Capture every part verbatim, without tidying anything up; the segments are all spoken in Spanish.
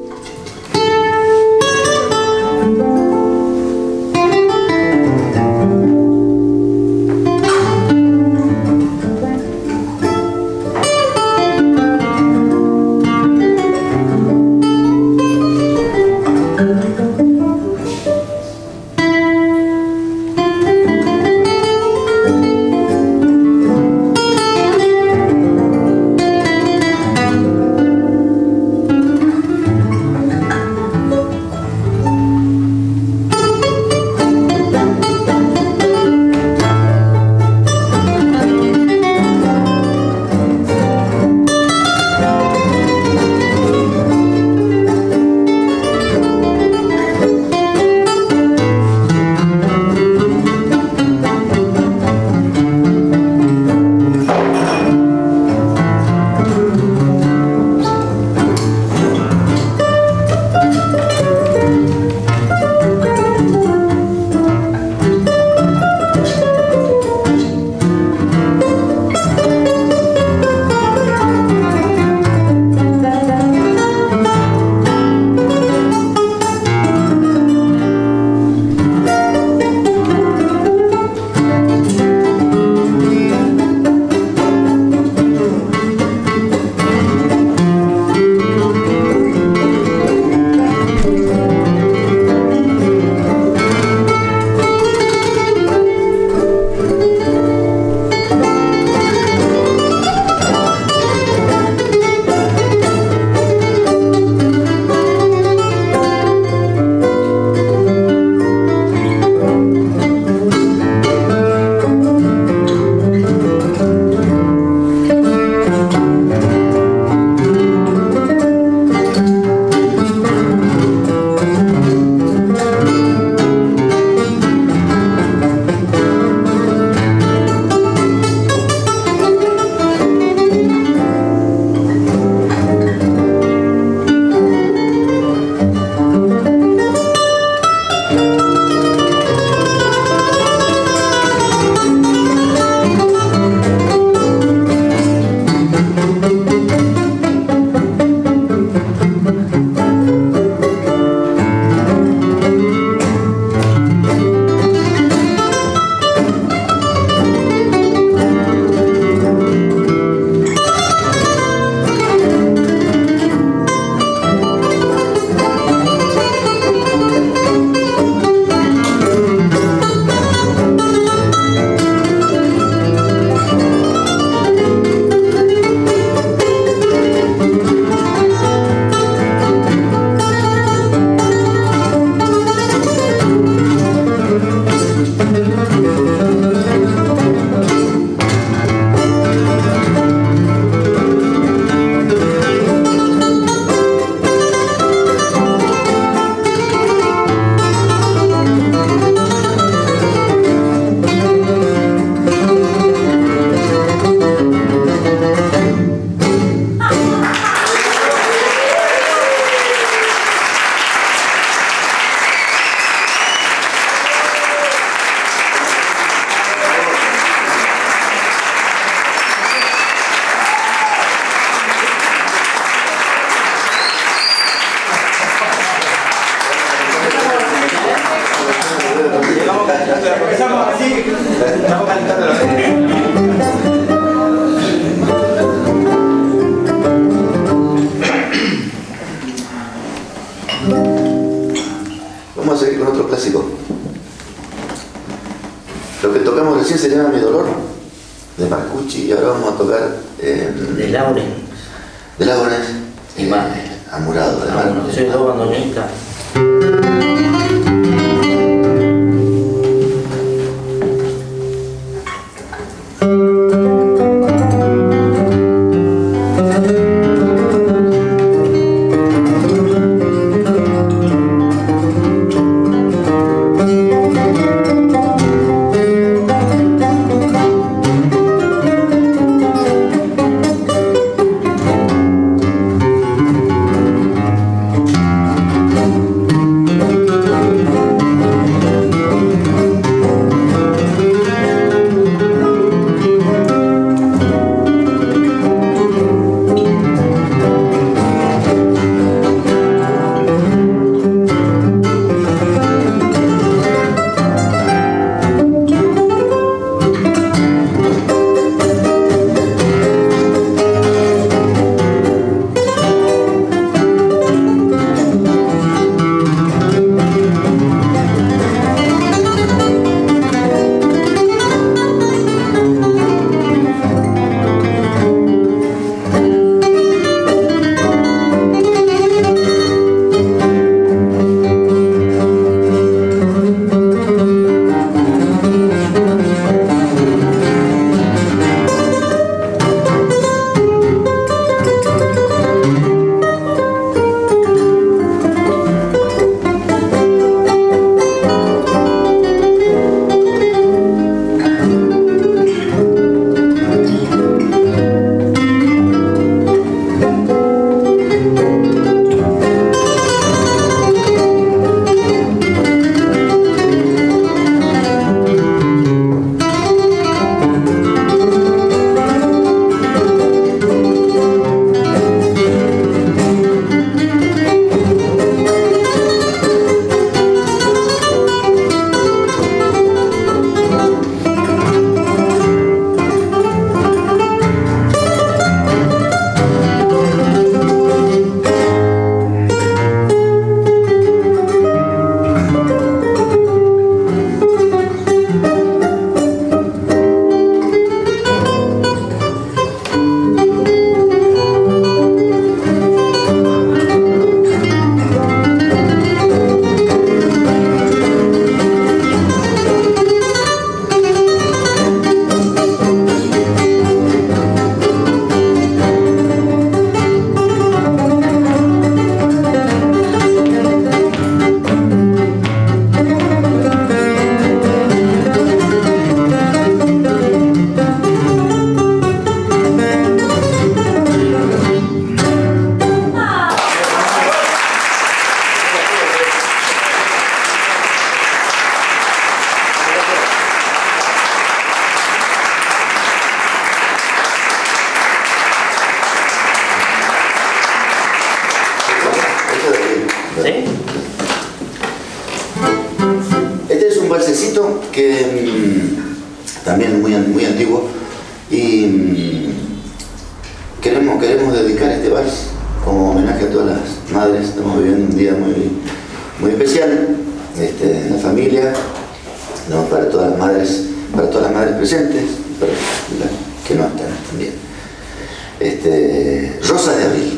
Empezamos así, estamos calentando los Vamos a seguir con otro clásico. Lo que tocamos recién se llama Mi Dolor, de Marcucci, y ahora vamos a tocar eh, de Lauren. De Lauren y más. Amurado, de Marco. Soy dos bandoneonistas. Thank también muy, muy antiguo. Y mmm, queremos, queremos dedicar este vals como homenaje a todas las madres. Estamos viviendo un día muy, muy especial este, en la familia, ¿no? Para todas las madres, para todas las madres presentes, para las que no están también. Este, Rosa de Abril.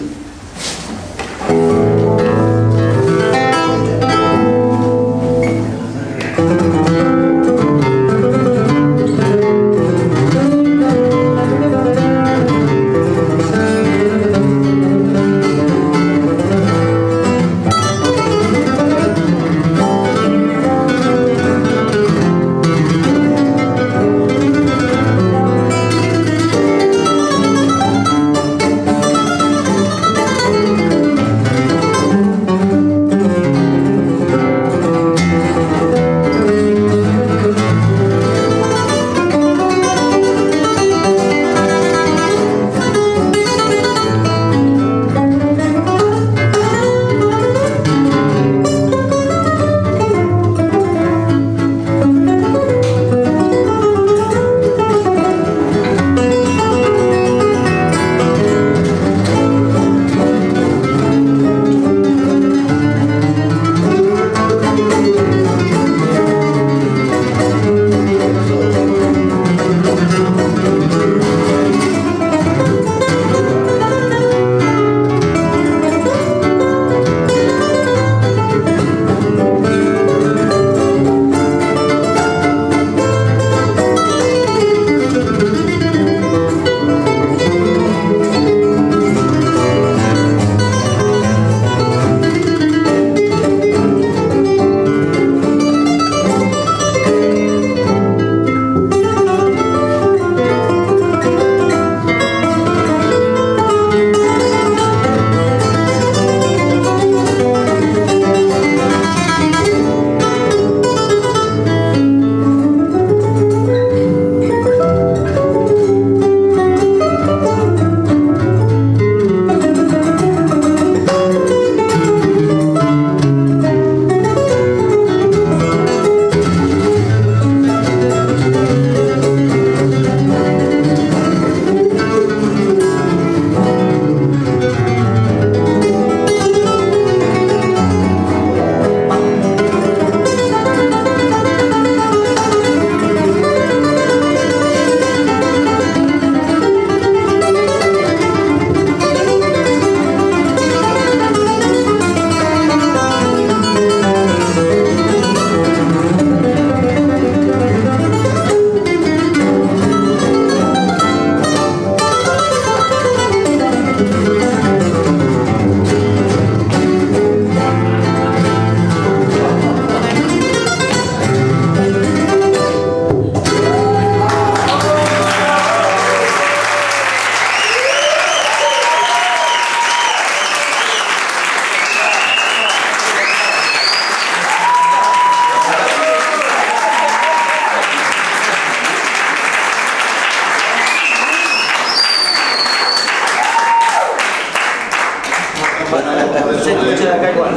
Se escucha de acá igual.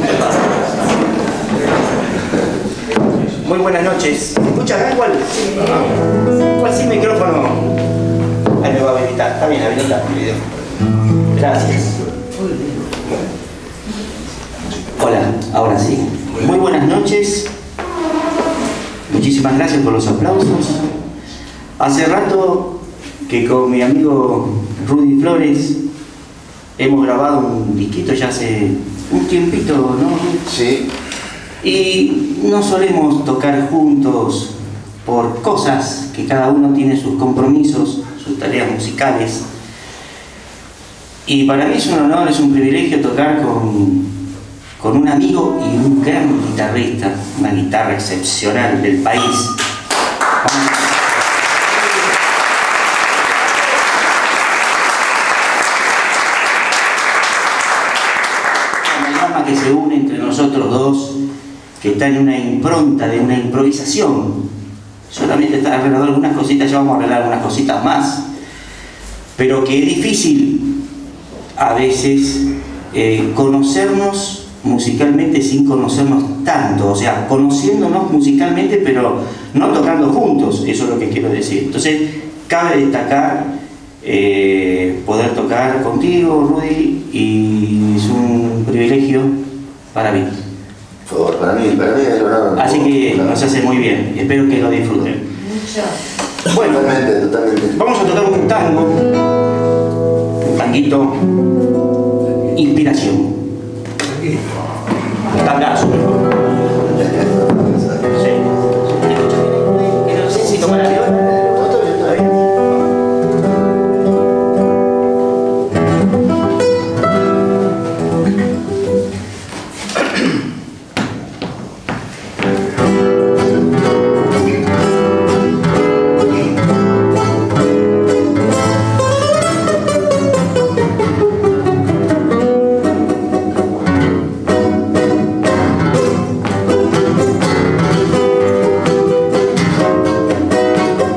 Muy buenas noches. ¿Se escucha acá igual? Sí. ¿Cuál sin micrófono? Ahí me va a habilitar. Está bien, habilita el video. Gracias. Hola, ahora sí. Muy buenas noches. Muchísimas gracias por los aplausos. Hace rato que con mi amigo Rudy Flores hemos grabado un disquito ya hace un tiempito, ¿no? Sí. Y no solemos tocar juntos por cosas que cada uno tiene sus compromisos, sus tareas musicales. Y para mí es un honor, es un privilegio tocar con, con un amigo y un gran guitarrista, una guitarra excepcional del país. Que se une entre nosotros dos, que está en una impronta de una improvisación. Solamente está arreglando algunas cositas, ya vamos a arreglar algunas cositas más, pero que es difícil a veces eh, conocernos musicalmente sin conocernos tanto, o sea, conociéndonos musicalmente, pero no tocando juntos, eso es lo que quiero decir. Entonces, cabe destacar eh, poder tocar contigo, Rudy, y es un privilegio para mí. Por favor, para mí, para mí es honor. Así que nos hace muy bien, espero que lo disfruten. Mucho. Bueno, Totalmente, totalmente. vamos a tocar un tango, un tanguito, inspiración. Tangazo, mejor. Sí. Que no sé si tomar la viola. No, está bien, está bien. Mucho.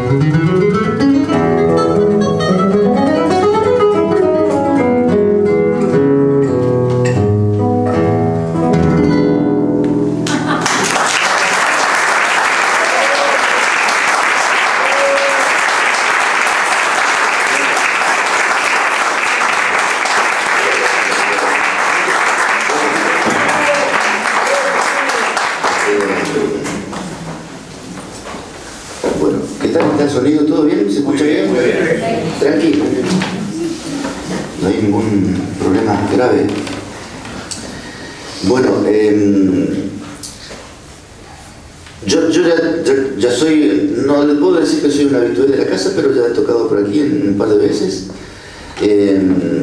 ¿Sonido todo bien? ¿Se escucha bien? Muy bien. Tranquilo. No hay ningún problema grave. Bueno, eh, yo, yo ya, ya, ya soy, no le puedo decir que soy un habitué de la casa, pero ya he tocado por aquí en un par de veces. Eh,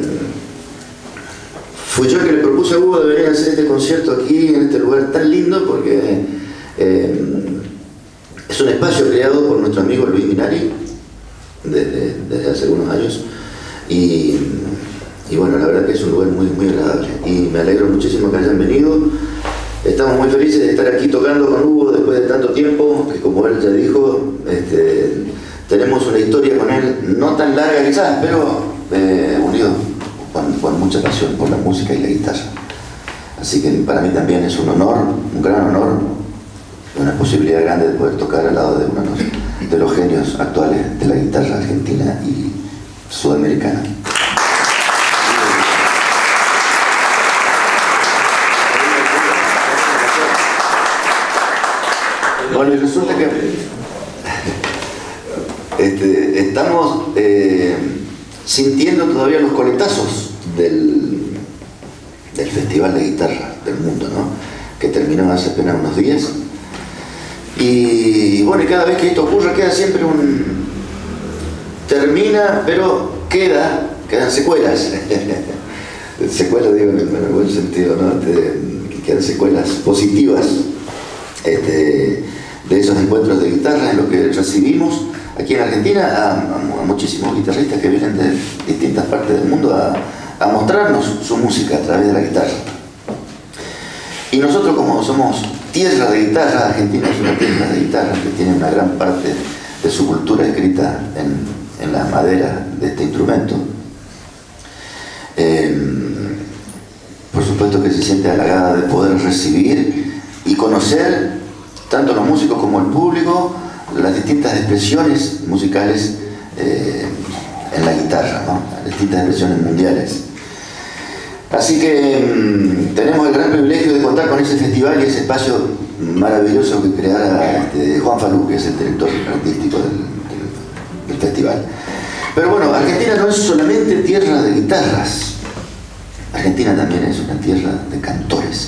fui yo el que le propuse a Hugo de venir a hacer este concierto aquí, en este lugar tan lindo, porque eh, es un espacio creado por nuestro amigo Luis Minari desde, desde hace algunos años y, y bueno, la verdad que es un lugar muy, muy agradable y me alegro muchísimo que hayan venido. Estamos muy felices de estar aquí tocando con Hugo después de tanto tiempo, que como él ya dijo, este, tenemos una historia con él no tan larga quizás, pero eh, unido con, con mucha pasión por la música y la guitarra. Así que para mí también es un honor, un gran honor, una posibilidad grande de poder tocar al lado de uno de los genios actuales de la guitarra argentina y sudamericana. Bueno, y resulta que este, estamos eh, sintiendo todavía los coletazos del, del Festival de Guitarra del Mundo, ¿no? Que terminó hace apenas unos días. Y bueno, y cada vez que esto ocurre queda siempre un... termina, pero queda, quedan secuelas. Secuelas digo en el buen sentido, ¿no? Que quedan secuelas positivas este, de esos encuentros de guitarra en los que recibimos aquí en Argentina a, a, a muchísimos guitarristas que vienen de distintas partes del mundo a, a mostrarnos su música a través de la guitarra. Y nosotros, como somos tierra de guitarra, Argentina es una tierra de guitarra que tiene una gran parte de su cultura escrita en, en la madera de este instrumento. Eh, por supuesto que se siente halagada de poder recibir y conocer tanto los músicos como el público las distintas expresiones musicales eh, en la guitarra, ¿no? Las distintas expresiones mundiales. Así que mmm, tenemos el gran privilegio de contar con ese festival y ese espacio maravilloso que creara este, Juan Falú, que es el director artístico del, del, del festival. Pero bueno, Argentina no es solamente tierra de guitarras, Argentina también es una tierra de cantores.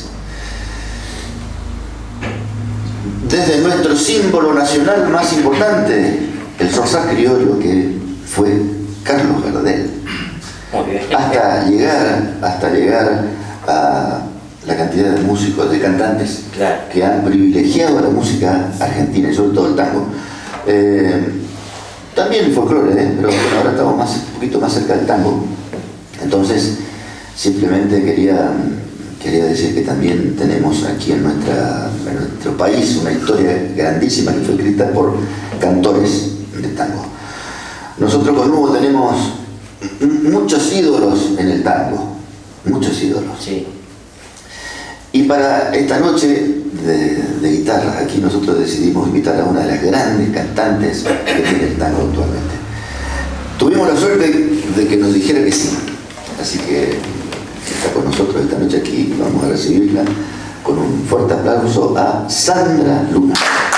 Desde nuestro símbolo nacional más importante, el zorzal criollo, que fue Carlos Gardel, hasta llegar, hasta llegar a la cantidad de músicos, de cantantes claro. que han privilegiado la música argentina y sobre todo el tango. Eh, también el folclore, ¿eh? Pero bueno, ahora estamos más, un poquito más cerca del tango. Entonces, simplemente quería, quería decir que también tenemos aquí en, nuestra, en nuestro país una historia grandísima que fue escrita por cantores de tango. Nosotros con Hugo tenemos muchos ídolos en el tango, muchos ídolos. Sí. Y para esta noche de, de guitarra, aquí nosotros decidimos invitar a una de las grandes cantantes que tiene el tango actualmente. Tuvimos la suerte de que nos dijera que sí, así que está con nosotros esta noche aquí y vamos a recibirla con un fuerte aplauso a Sandra Luna.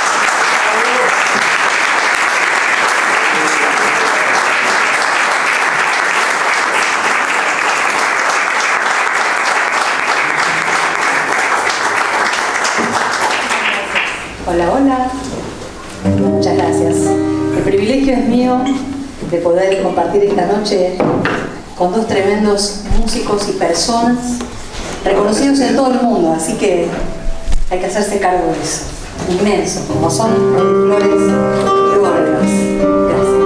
Hola, hola. Muchas gracias. El privilegio es mío de poder compartir esta noche con dos tremendos músicos y personas reconocidos en todo el mundo, así que hay que hacerse cargo de eso. Inmenso, como son Flores y Gorgas. Gracias.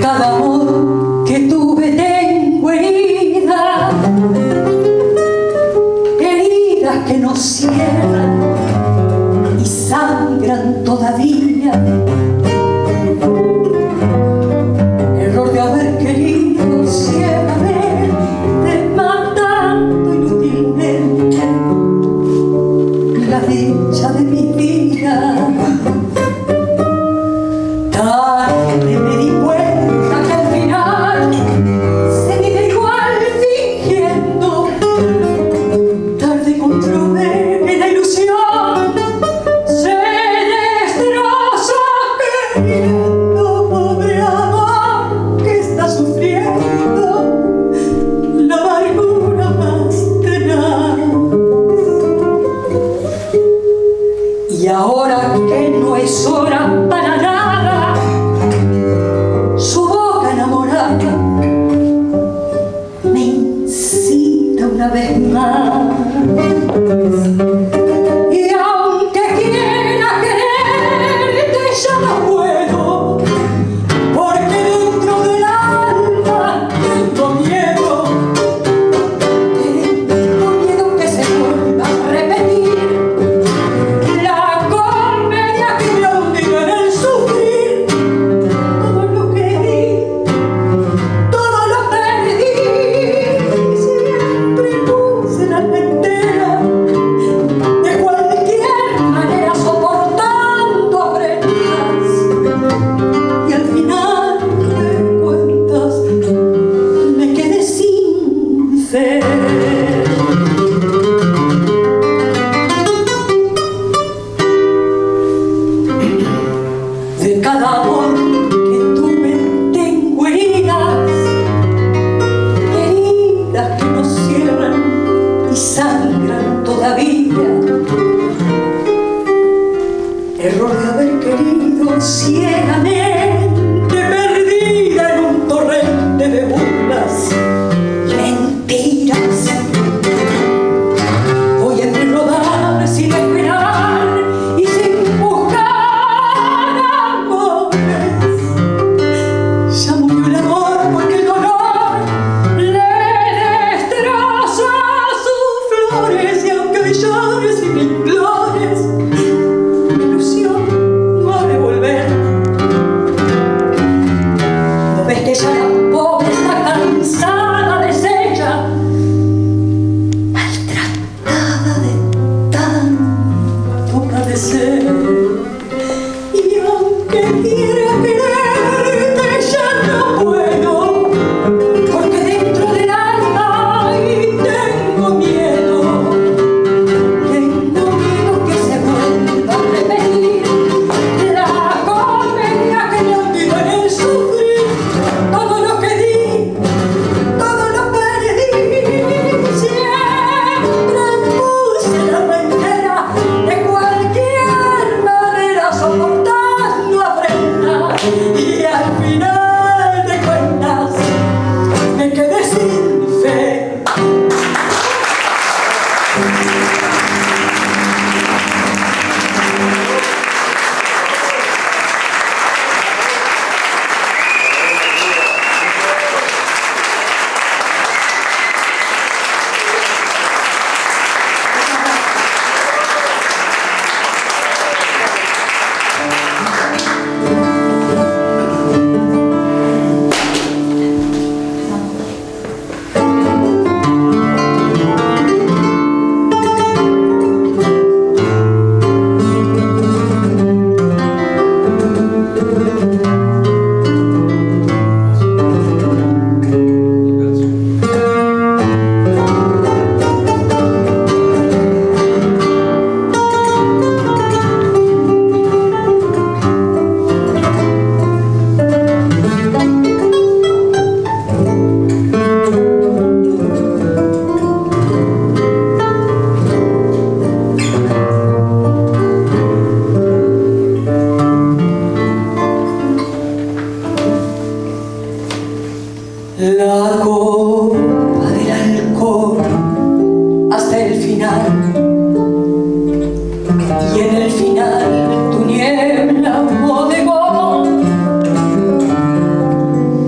cada amor que tuve tengo heridas, heridas que no cierran y sangran todavía. Error de haber querido ciegamente, matando inútilmente la dicha de mi vida. Tarde me di cuenta que al final se vive igual fingiendo. Tarde comprobé que la ilusión se destroza queriendo. Pobre amor que está sufriendo la amargura más tenaz. Y ahora que no es hora para nada, su boca enamorada me incita una vez más. Y aunque quiera quererte ya no puedo, porque dentro del alma tengo miedo. Tengo miedo que se vuelva a repetir la comedia que me hundió en el sufrir. Todo lo que di, todo lo perdí, siempre puse la entera, de cualquier manera soportando afrentas. Y al final de cuentas me quedé sin fe. De cada amor que tuve tengo heridas, heridas que no cierran y sangran todavía. Error de haber querido ciegamente, perdida en un torrente de burlas y mentiras. Voy a rodar sin esperar y sin buscar amores. Ya murió el amor porque el dolor le destroza sus flores. Y aunque hoy llores y me implores, mi ilusión no ha de volver. ¿No ves que ya la pobre está cansada, deshecha, maltratada de tanto padecer? Y aunque quiera quererte ya no puedo, porque dentro del alma y tengo miedo. Tengo miedo que se vuelva a repetir la comedia que me hundió en el sufrir. Todo lo que di, todo lo perdí, siempre puse la mentira, de cualquier manera soportando afrentas. Y al final de cuentas me quedé sin fe. La copa del alcohol hasta el final, y en el final tu niebla bodegón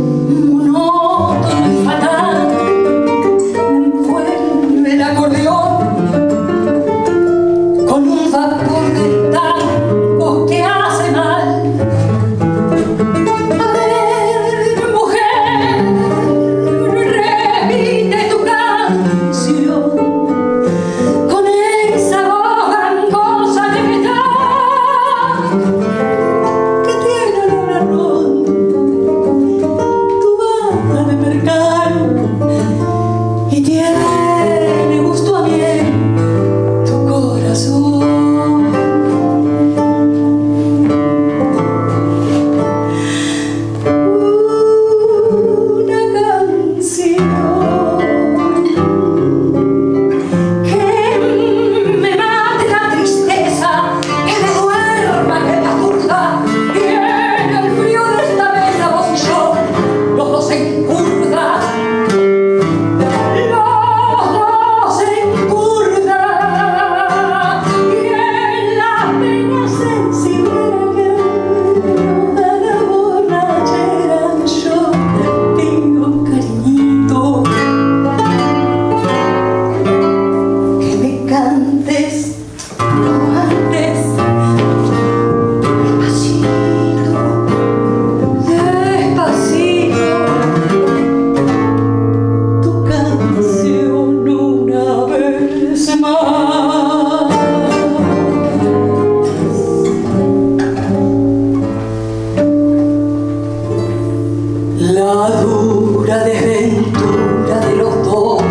la dura desventura de los dos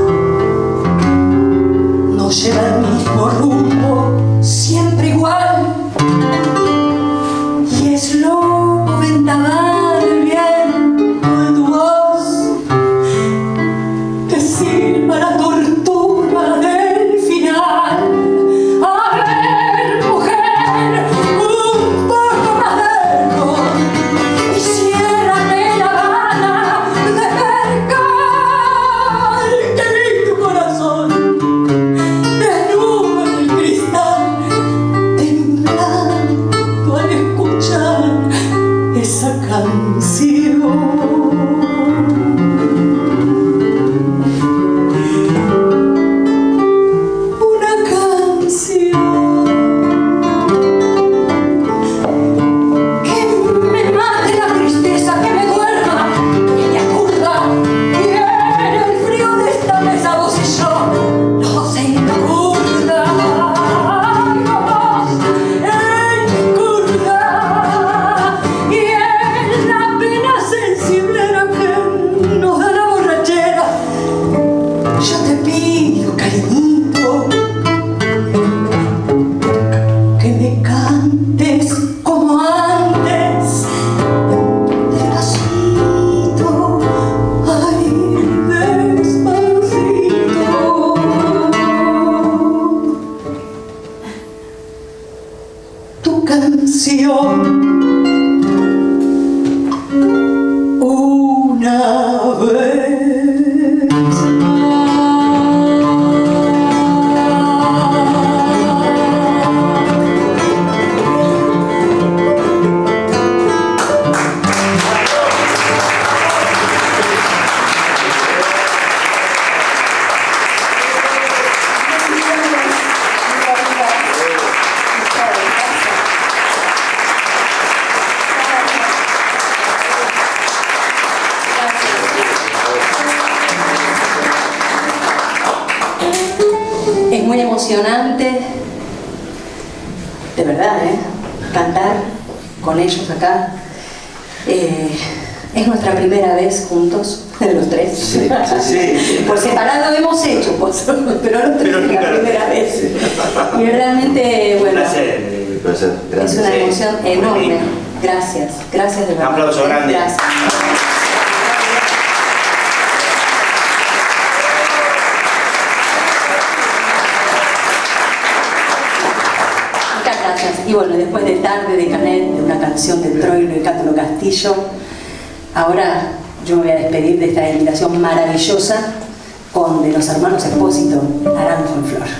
nos lleva al mismo rumbo, siempre igual, y es loco vendaval el viento de tu voz que silba la tortura del final. A ver, mujer, un poco más dentro y ciérrame la gana de percal que vi tu corazón desnudo en el cristal, temblando al escuchar esa canción. Una canción que me mate la tristeza, que me duerma, que me aturda, y en el frío de esta mesa vos y yo nos encurda, nos encurda, y en la pena sensiblera que nos da la borrachera, yo te pido, cariñito, que me cantes como antes, despacito, ay, despacito. Tu canción una vez más. Es muy emocionante, de verdad, ¿eh? Cantar con ellos acá. Eh, es nuestra primera vez juntos, los tres. Sí, sí, sí. Por separado hemos hecho cosas, pero los tres Pero es la nunca- primera vez. Y realmente, Un bueno, placer. Placer, es gracias. una Sí, emoción muy enorme. lindo. Gracias, gracias de verdad. aplauso grande. Gracias. Muchas gracias. Y bueno, después de Tarde de Canet, de una canción de Troilo y Cátulo Castillo, ahora yo me voy a despedir de esta invitación maravillosa con de los hermanos Expósito, Naranjo en Flor.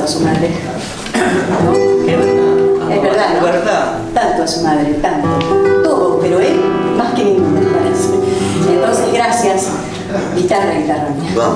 tanto a su madre. ¿No? Es verdad. Es verdad, ¿no? Es verdad. Tanto a su madre, tanto. Todo, pero él más que ninguno, me parece. Entonces, gracias. Guitarra, guitarra mía. Vamos.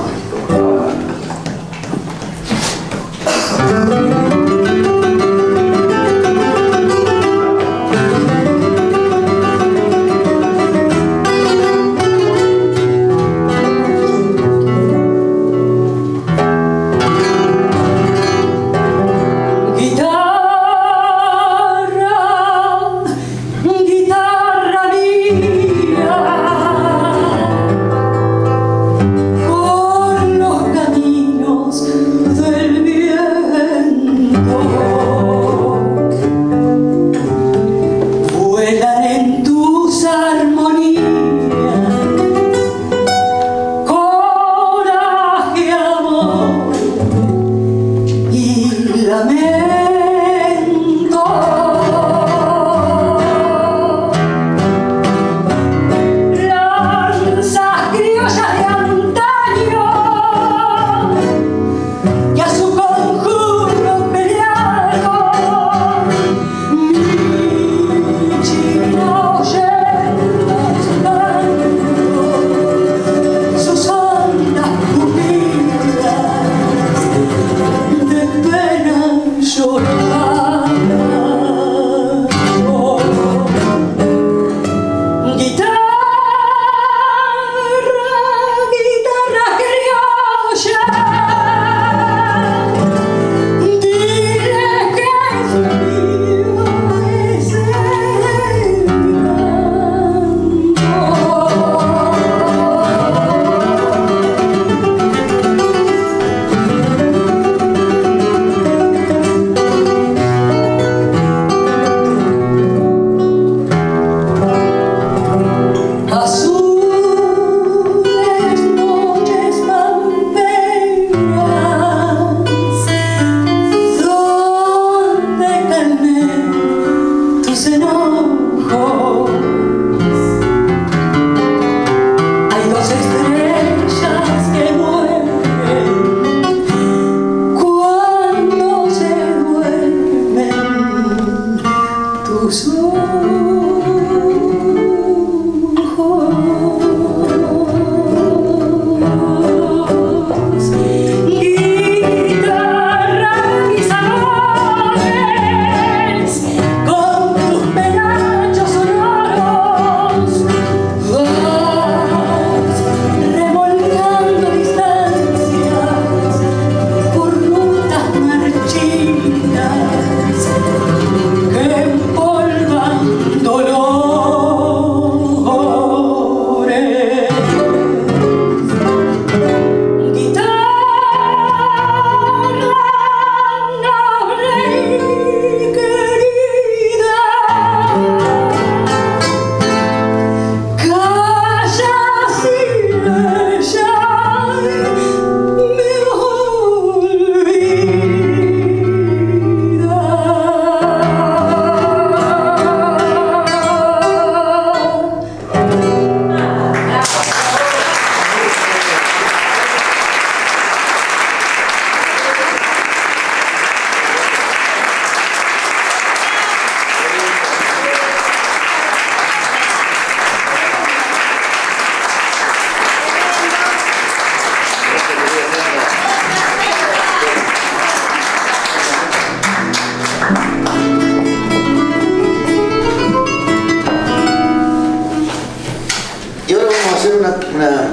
una,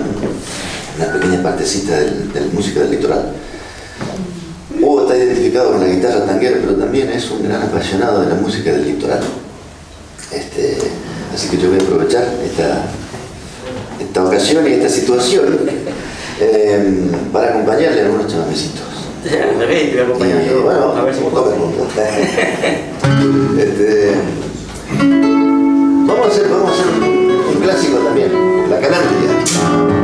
una pequeña partecita del, de la música del litoral. Hugo está identificado con la guitarra tanguera, pero también es un gran apasionado de la música del litoral. Este, así que yo voy a aprovechar esta, esta ocasión y esta situación eh, para acompañarle a algunos chamamecitos. Al revés, te voy a acompañar Y, yo. bueno, A ver si todo el puedo. mundo. este, vamos a hacer, vamos a hacer un, un clásico también, la calandria.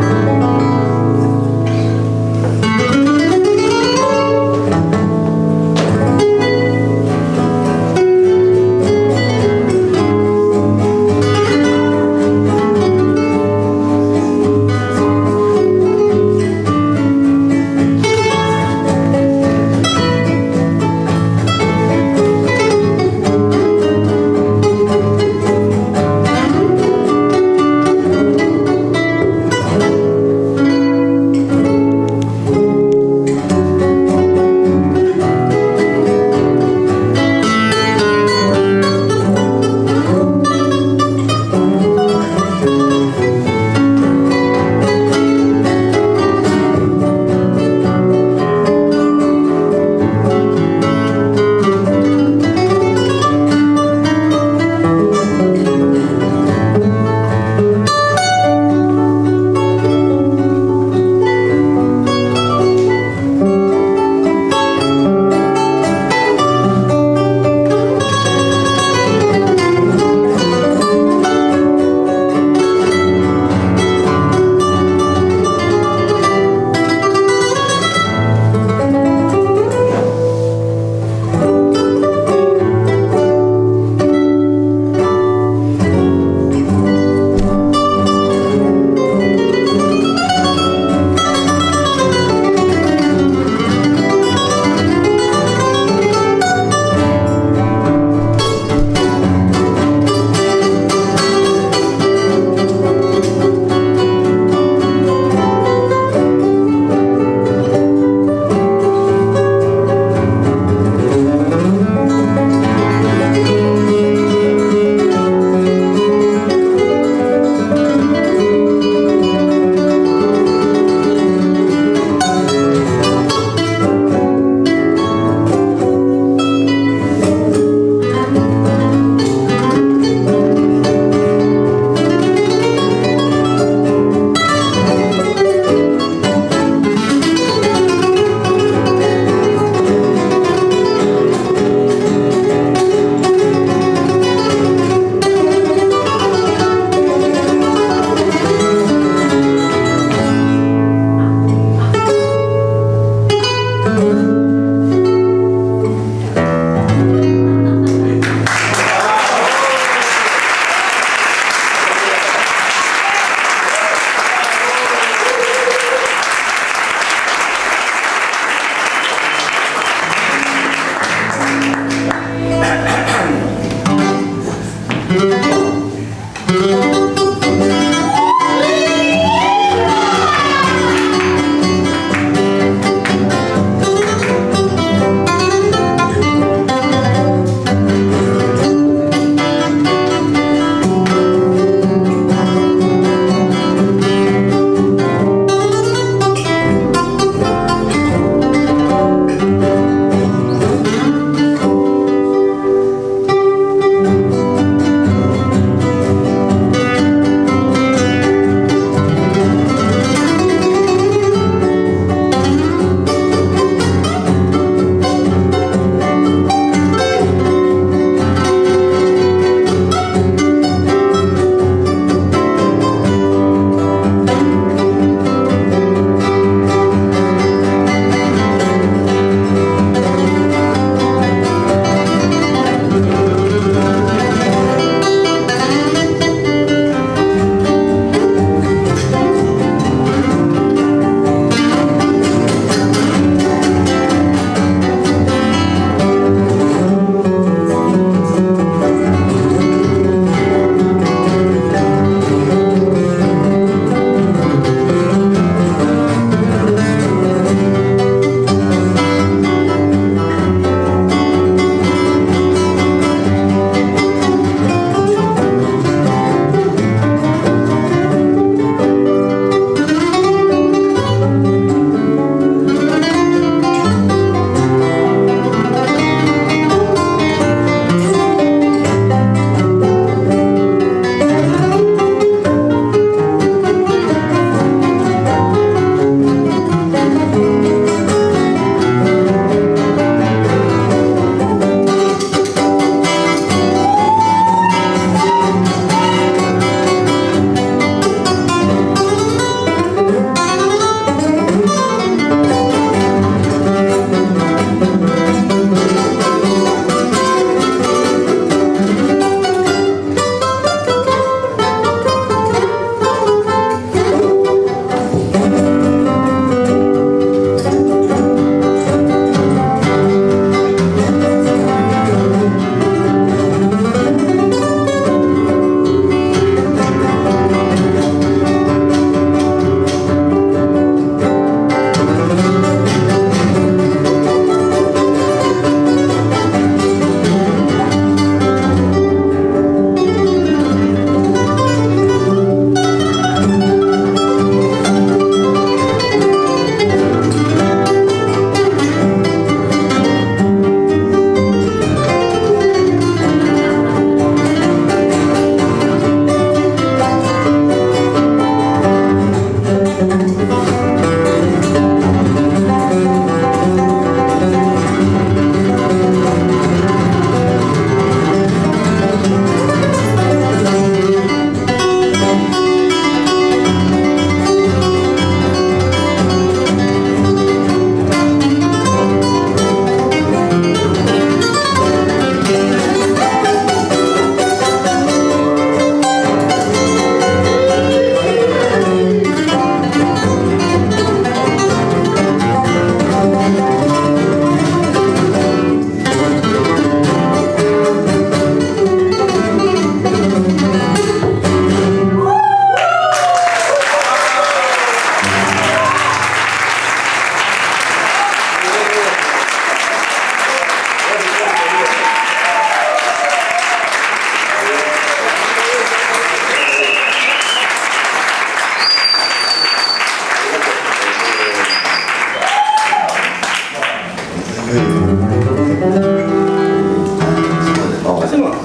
Vamos.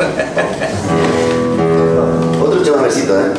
Otro chamamecito, ¿eh?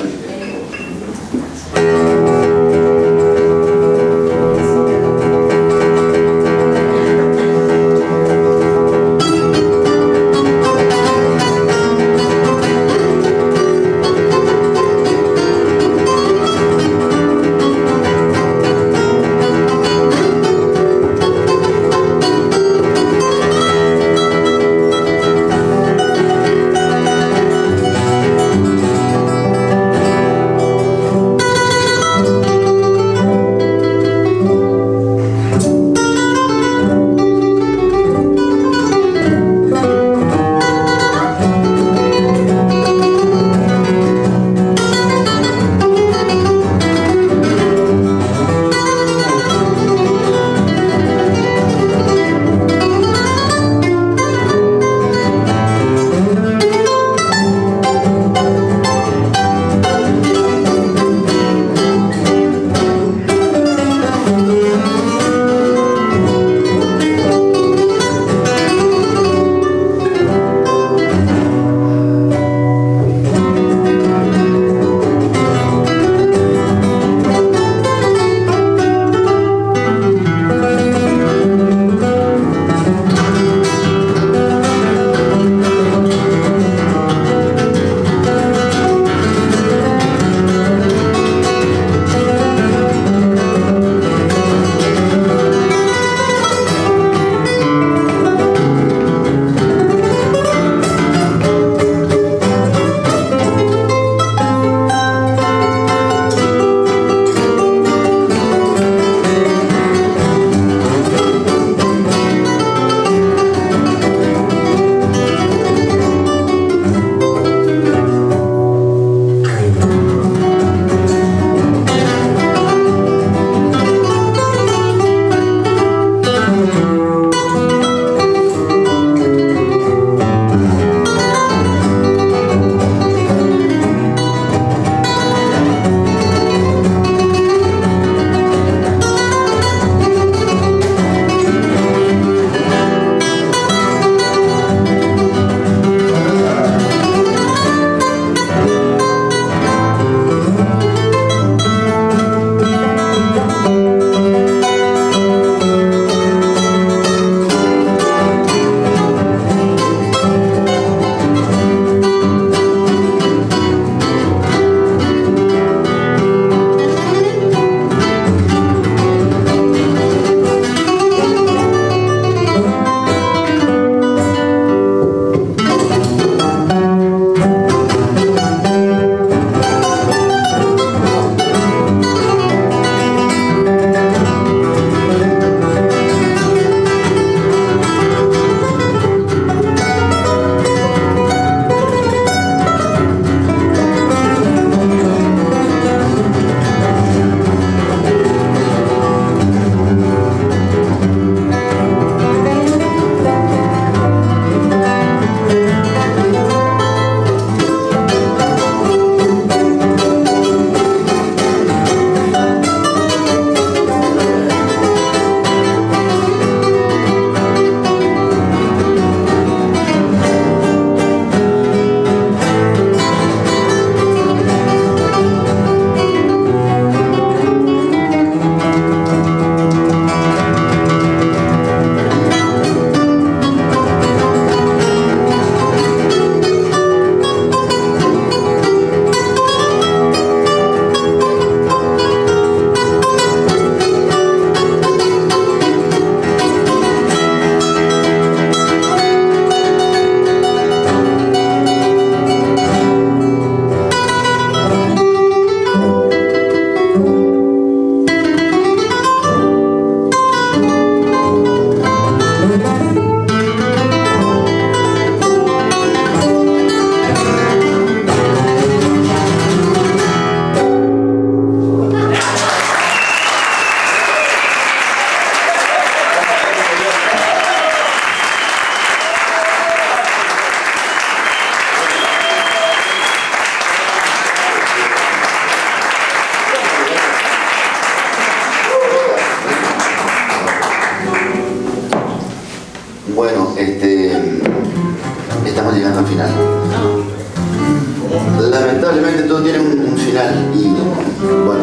bueno, este, estamos llegando al final. Lamentablemente todo tiene un, un final y bueno,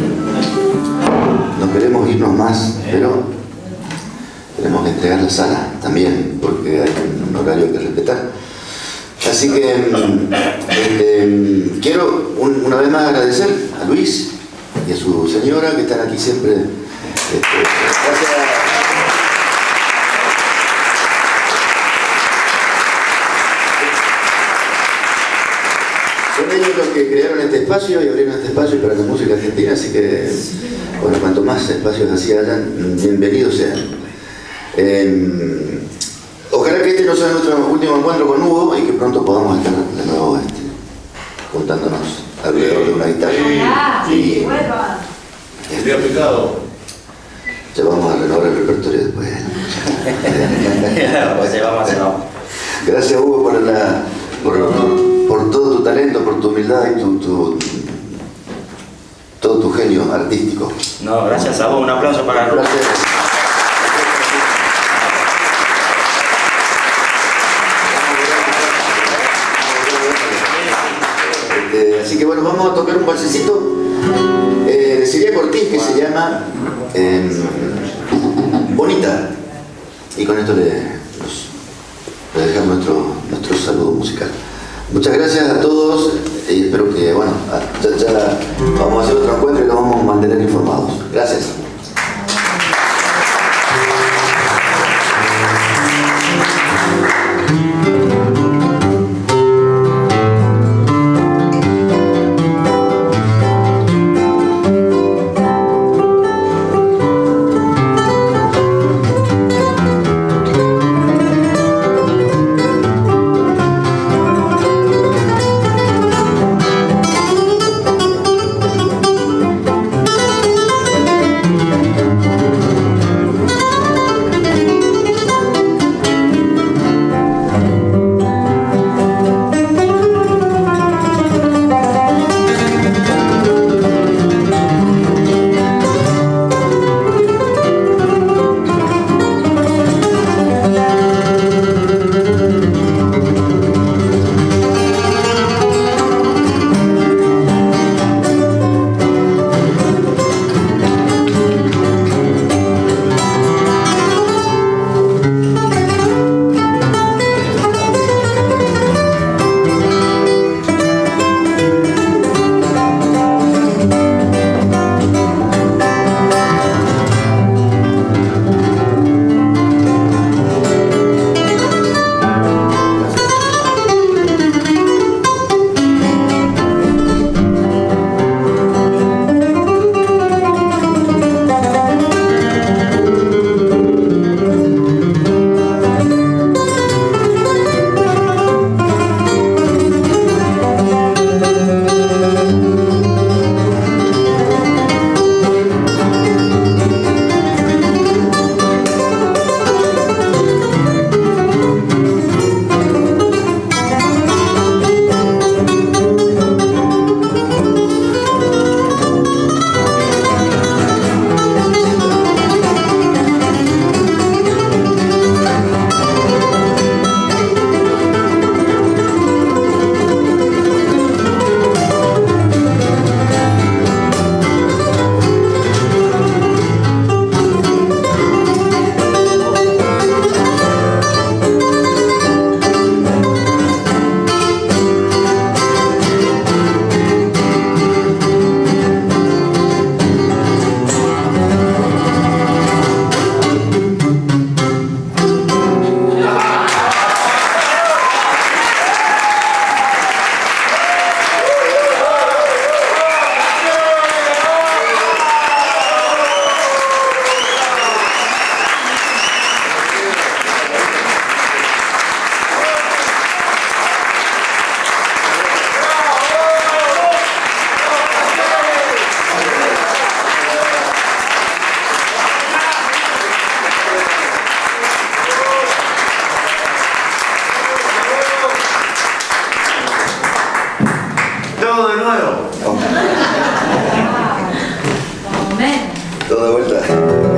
no queremos irnos más, pero tenemos que entregar la sala también porque hay un horario que respetar. Así que este, quiero un, una vez más agradecer a Luis y a su señora que están aquí siempre. Este, gracias. Son ellos los que crearon este espacio y abrieron este espacio para la música argentina, así que, bueno, cuanto más espacios así hayan, bienvenidos sean. Eh, ojalá que este no sea nuestro último encuentro con Hugo y que pronto podamos estar de nuevo este, juntándonos alrededor de una guitarra. Y, Sería pecado. ya vamos a renovar el repertorio después. Se vamos, se vamos. Gracias, Hugo, por, la, por, por, por todo tu talento, por tu humildad y tu, tu, todo tu genio artístico. No, gracias a vos. Un aplauso para Rubén. Gracias. Este, así que bueno, vamos a tocar un balsecito eh, de Siria Cortés que se llama eh, Bonita. Y con esto le, nos, le dejamos nuestro, nuestro saludo musical. Muchas gracias a todos y espero que, bueno, ya, ya vamos a hacer otro encuentro y los vamos a mantener informados. Gracias. Todo de vuelta.